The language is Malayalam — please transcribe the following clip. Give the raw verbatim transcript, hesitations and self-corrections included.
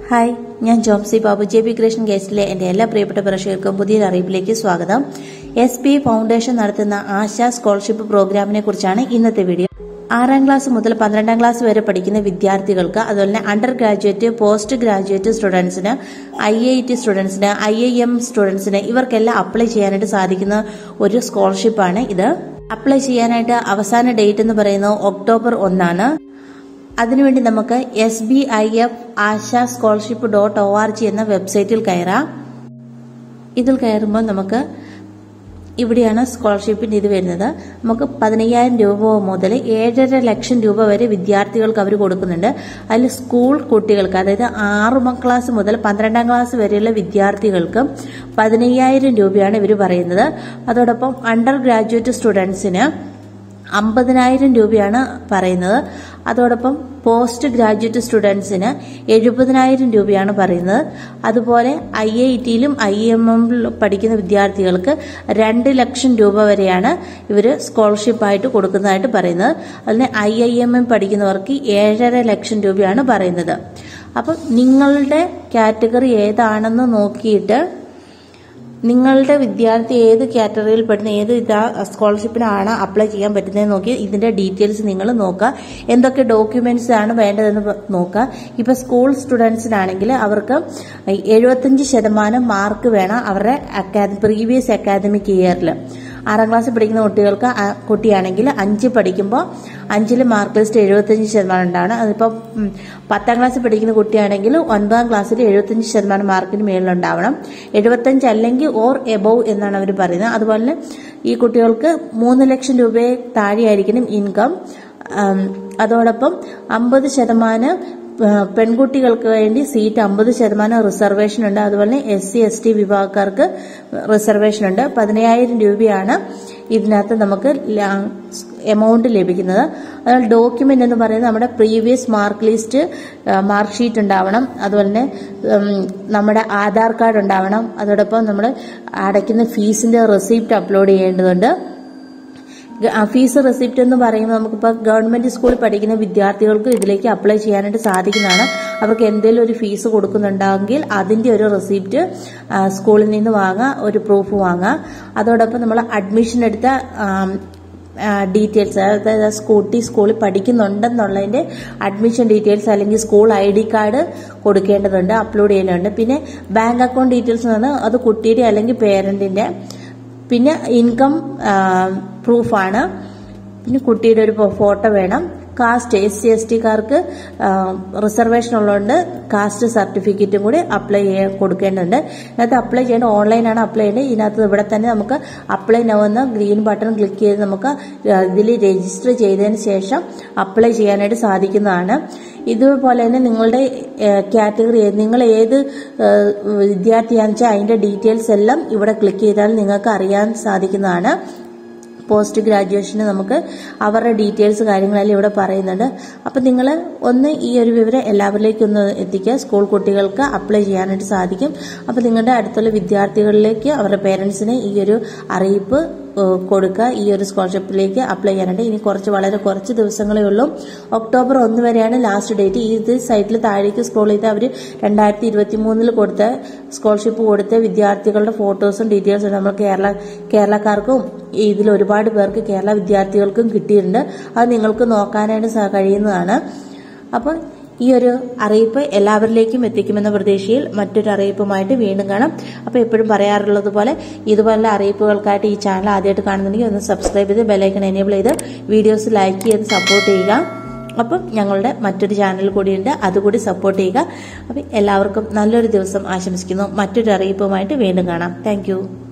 ഹായ്, ഞാൻ Jomsy Babu. J B creation ഗേസ്റ്റിലെ എൻ്റെ എല്ലാ പ്രിയപ്പെട്ട പ്രേക്ഷകർക്കും പുതിയൊരു അറിയിപ്പിലേക്ക് സ്വാഗതം. എസ് പി ഫൗണ്ടേഷൻ നടത്തുന്ന ആശ സ്കോളർഷിപ്പ് പ്രോഗ്രാമിനെ കുറിച്ചാണ് ഇന്നത്തെ വീഡിയോ. ആറാം ക്ലാസ് മുതൽ പന്ത്രണ്ടാം ക്ലാസ് വരെ പഠിക്കുന്ന വിദ്യാർത്ഥികൾക്ക്, അതുപോലെ തന്നെ അണ്ടർ ഗ്രാജുവേറ്റ്, പോസ്റ്റ് ഗ്രാജുവേറ്റ് സ്റ്റുഡൻസിന്, ഐ ഐ ടി സ്റ്റുഡൻസിന്, ഐ ഐ എം സ്റ്റുഡൻസിന് ഇവർക്കെല്ലാം അപ്ലൈ ചെയ്യാനായിട്ട് സാധിക്കുന്ന ഒരു സ്കോളർഷിപ്പാണ് ഇത്. അപ്ലൈ ചെയ്യാനായിട്ട് അവസാന ഡേറ്റ് എന്ന് പറയുന്നത് ഒക്ടോബർ ഒന്നാണ്. അതിനുവേണ്ടി നമുക്ക് S B I F Asha scholarship dot O R G എന്ന വെബ്സൈറ്റിൽ കയറാം. ഇതിൽ കയറുമ്പോൾ നമുക്ക് ഇവിടെയാണ് സ്കോളർഷിപ്പിന്റെ ഇത് വരുന്നത്. നമുക്ക് പതിനയ്യായിരം രൂപ മുതൽ ഏഴര ലക്ഷം രൂപ വരെ വിദ്യാർത്ഥികൾക്ക് അവർ കൊടുക്കുന്നുണ്ട്. അതിൽ സ്കൂൾ കുട്ടികൾക്ക്, അതായത് ആറാം ക്ലാസ് മുതൽ പന്ത്രണ്ടാം ക്ലാസ് വരെയുള്ള വിദ്യാർത്ഥികൾക്ക് പതിനയ്യായിരം രൂപയാണ് ഇവർ പറയുന്നത്. അതോടൊപ്പം അണ്ടർ ഗ്രാജുവേറ്റ് സ്റ്റുഡൻസിന് അമ്പതിനായിരം രൂപയാണ് പറയുന്നത്. അതോടൊപ്പം പോസ്റ്റ് ഗ്രാജുവേറ്റ് സ്റ്റുഡൻസിന് എഴുപതിനായിരം രൂപയാണ് പറയുന്നത്. അതുപോലെ ഐ ഐ ടിയിലും ഐ എം എമ്മിലും പഠിക്കുന്ന വിദ്യാർത്ഥികൾക്ക് രണ്ട് ലക്ഷം രൂപ വരെയാണ് ഇവർ സ്കോളർഷിപ്പായിട്ട് കൊടുക്കുന്നതായിട്ട് പറയുന്നത്. അതിന് ഐ ഐ എമ്മിൽ പഠിക്കുന്നവർക്ക് ഏഴര ലക്ഷം രൂപയാണ് പറയുന്നത്. അപ്പം നിങ്ങളുടെ കാറ്റഗറി ഏതാണെന്ന് നോക്കിയിട്ട് നിങ്ങളുടെ വിദ്യാർത്ഥി ഏത് കാറ്റഗറിയിൽ പെടുന്ന, ഏത് ഇതാ സ്കോളർഷിപ്പിനാണ് അപ്ലൈ ചെയ്യാൻ പറ്റുന്നതെന്ന് നോക്കി ഇതിന്റെ ഡീറ്റെയിൽസ് നിങ്ങൾ നോക്കുക. എന്തൊക്കെ ഡോക്യുമെന്റ്സ് ആണ് വേണ്ടതെന്ന് നോക്കുക. ഇപ്പൊ സ്കൂൾ സ്റ്റുഡൻസിനാണെങ്കിൽ അവർക്ക് എഴുപത്തഞ്ച് ശതമാനം മാർക്ക് വേണം അവരുടെ അക്കാദമി പ്രീവിയസ് അക്കാദമിക് ഇയറിൽ. ആറാം ക്ലാസ്സിൽ പഠിക്കുന്ന കുട്ടികൾക്ക് കുട്ടിയാണെങ്കിൽ അഞ്ച് പഠിക്കുമ്പോൾ അഞ്ചിൽ മാർക്ക് ലിസ്റ്റ് എഴുപത്തഞ്ച് ശതമാനം ഉണ്ടാണ്. അതിപ്പോൾ പത്താം ക്ലാസ്സിൽ പഠിക്കുന്ന കുട്ടിയാണെങ്കിൽ ഒൻപതാം ക്ലാസ്സിൽ എഴുപത്തഞ്ച് ശതമാനം മാർക്കിന് മേളിലുണ്ടാവണം. എഴുപത്തഞ്ച് അല്ലെങ്കിൽ ഓർ എബവ് എന്നാണ് അവർ പറയുന്നത്. അതുപോലെ ഈ കുട്ടികൾക്ക് മൂന്ന് ലക്ഷം രൂപയെ താഴെയായിരിക്കണം ഇൻകം. അതോടൊപ്പം അമ്പത് ശതമാനം പെൺകുട്ടികൾക്ക് വേണ്ടി സീറ്റ് അമ്പത് ശതമാനം റിസർവേഷൻ ഉണ്ട്. അതുപോലെ എസ് സി എസ് ടി വിഭാഗക്കാർക്ക് റിസർവേഷൻ ഉണ്ട്. പതിനയ്യായിരം രൂപയാണ് ഇതിനകത്ത് നമുക്ക് എമൗണ്ട് ലഭിക്കുന്നത്. അതുപോലെ ഡോക്യുമെന്റ് എന്ന് പറയുന്നത് നമ്മുടെ previous mark list, mark sheet ഉണ്ടാവണം. അതുപോലെ തന്നെ നമ്മുടെ ആധാർ കാർഡ് ഉണ്ടാവണം. അതോടൊപ്പം നമ്മൾ അടയ്ക്കുന്ന ഫീസിന്റെ റെസിപ്റ്റ് അപ്ലോഡ് ചെയ്യേണ്ടതുണ്ട്. ഫീസ് റെസിപ്റ്റ് എന്ന് പറയുമ്പോൾ നമുക്കിപ്പോൾ ഗവൺമെന്റ് സ്കൂളിൽ പഠിക്കുന്ന വിദ്യാർത്ഥികൾക്ക് ഇതിലേക്ക് അപ്ലൈ ചെയ്യാനായിട്ട് സാധിക്കുന്നതാണ്. അവർക്ക് എന്തെങ്കിലും ഒരു ഫീസ് കൊടുക്കുന്നുണ്ടെങ്കിൽ അതിന്റെ ഒരു റെസിപ്റ്റ് സ്കൂളിൽ നിന്ന് വാങ്ങുക, ഒരു പ്രൂഫ് വാങ്ങുക. അതോടൊപ്പം നമ്മൾ അഡ്മിഷൻ എടുത്ത ഡീറ്റെയിൽസ്, അതായത് സ്കൂട്ടി സ്കൂളിൽ പഠിക്കുന്നുണ്ടെന്നുള്ളതിന്റെ അഡ്മിഷൻ ഡീറ്റെയിൽസ് അല്ലെങ്കിൽ സ്കൂൾ ഐ ഡി കാർഡ് കൊടുക്കേണ്ടതുണ്ട്, അപ്ലോഡ് ചെയ്യേണ്ടതുണ്ട്. പിന്നെ ബാങ്ക് അക്കൗണ്ട് ഡീറ്റെയിൽസ് എന്ന് പറഞ്ഞാൽ അത് കുട്ടിയുടെ അല്ലെങ്കിൽ പേരന്റിന്റെ. പിന്നെ ഇൻകം പ്രൂഫാണ്. പിന്നെ കുട്ടിയുടെ ഒരു ഫോട്ടോ വേണം. കാസ്റ്റ്, എസ് സി എസ് ടിക്കാർക്ക് റിസർവേഷൻ ഉള്ളതുകൊണ്ട് കാസ്റ്റ് സർട്ടിഫിക്കറ്റും കൂടി അപ്ലൈ ചെയ്യാൻ കൊടുക്കേണ്ടതുണ്ട്. ഇതിനകത്ത് അപ്ലൈ ചെയ്യേണ്ട ഓൺലൈനാണ് അപ്ലൈ ചെയ്യേണ്ടത്. ഇതിനകത്ത് ഇവിടെ തന്നെ നമുക്ക് അപ്ലൈ നൗ എന്ന ഗ്രീൻ ബട്ടൺ ക്ലിക്ക് ചെയ്ത് നമുക്ക് ഇതിൽ രജിസ്റ്റർ ചെയ്തതിന് ശേഷം അപ്ലൈ ചെയ്യാനായിട്ട് സാധിക്കുന്നതാണ്. ഇതുപോലെ തന്നെ നിങ്ങളുടെ കാറ്റഗറി, നിങ്ങൾ ഏത് വിദ്യാർത്ഥിയാണെന്ന് വെച്ചാൽ അതിന്റെ ഡീറ്റെയിൽസ് എല്ലാം ഇവിടെ ക്ലിക്ക് ചെയ്താൽ നിങ്ങൾക്ക് അറിയാൻ സാധിക്കുന്നതാണ്. പോസ്റ്റ് ഗ്രാജുവേഷന് നമുക്ക് അവരുടെ ഡീറ്റെയിൽസ് കാര്യങ്ങളെല്ലാം ഇവിടെ പറയുന്നുണ്ട്. അപ്പം നിങ്ങൾ ഒന്ന് ഈ ഒരു വിവരം എല്ലാവരിലേക്കും ഒന്ന് എത്തിക്കുക. സ്കൂൾ കുട്ടികൾക്ക് അപ്ലൈ ചെയ്യാനായിട്ട് സാധിക്കും. അപ്പം നിങ്ങളുടെ അടുത്തുള്ള വിദ്യാർത്ഥികളിലേക്ക് അവരുടെ പേരൻസിന് ഈ ഒരു അറിയിപ്പ് കൊടുക്കുക. ഈ ഒരു സ്കോളർഷിപ്പിലേക്ക് അപ്ലൈ ചെയ്യാനായിട്ട് ഇനി കുറച്ച് വളരെ കുറച്ച് ദിവസങ്ങളേ ഉള്ളൂ. ഒക്ടോബർ ഒന്ന് വരെയാണ് ലാസ്റ്റ് ഡേറ്റ്. ഇത് സൈറ്റിൽ താഴേക്ക് സ്ക്രോൾ ചെയ്ത് അവർ രണ്ടായിരത്തി ഇരുപത്തി മൂന്നിൽ കൊടുത്ത സ്കോളർഷിപ്പ് കൊടുത്ത വിദ്യാർത്ഥികളുടെ ഫോട്ടോസും ഡീറ്റെയിൽസും നമ്മൾ കേരള കേരളക്കാർക്കും ഇതിൽ ഒരുപാട് പേർക്ക് കേരള വിദ്യാർത്ഥികൾക്കും കിട്ടിയിട്ടുണ്ട്. അത് നിങ്ങൾക്ക് നോക്കാനായിട്ട് കഴിയുന്നതാണ്. അപ്പം ഈ ഒരു അറിയിപ്പ് എല്ലാവരിലേക്കും എത്തിക്കുമെന്ന പ്രതീക്ഷയിൽ മറ്റൊരു അറിയിപ്പുമായിട്ട് വീണ്ടും കാണാം. അപ്പോൾ എപ്പോഴും പറയാറുള്ളത് പോലെ ഇതുപോലുള്ള അറിയിപ്പുകൾക്കായിട്ട് ഈ ചാനൽ ആദ്യമായിട്ട് കാണുന്നുണ്ടെങ്കിൽ ഒന്ന് സബ്സ്ക്രൈബ് ചെയ്ത് ബെലൈക്കൺ എനേബിൾ ചെയ്ത് വീഡിയോസ് ലൈക്ക് ചെയ്ത് സപ്പോർട്ട് ചെയ്യുക. അപ്പം ഞങ്ങളുടെ മറ്റൊരു ചാനൽ കൂടിയുണ്ട്, അതുകൂടി സപ്പോർട്ട് ചെയ്യുക. അപ്പം എല്ലാവർക്കും നല്ലൊരു ദിവസം ആശംസിക്കുന്നു. മറ്റൊരു അറിയിപ്പുമായിട്ട് വീണ്ടും കാണാം. താങ്ക്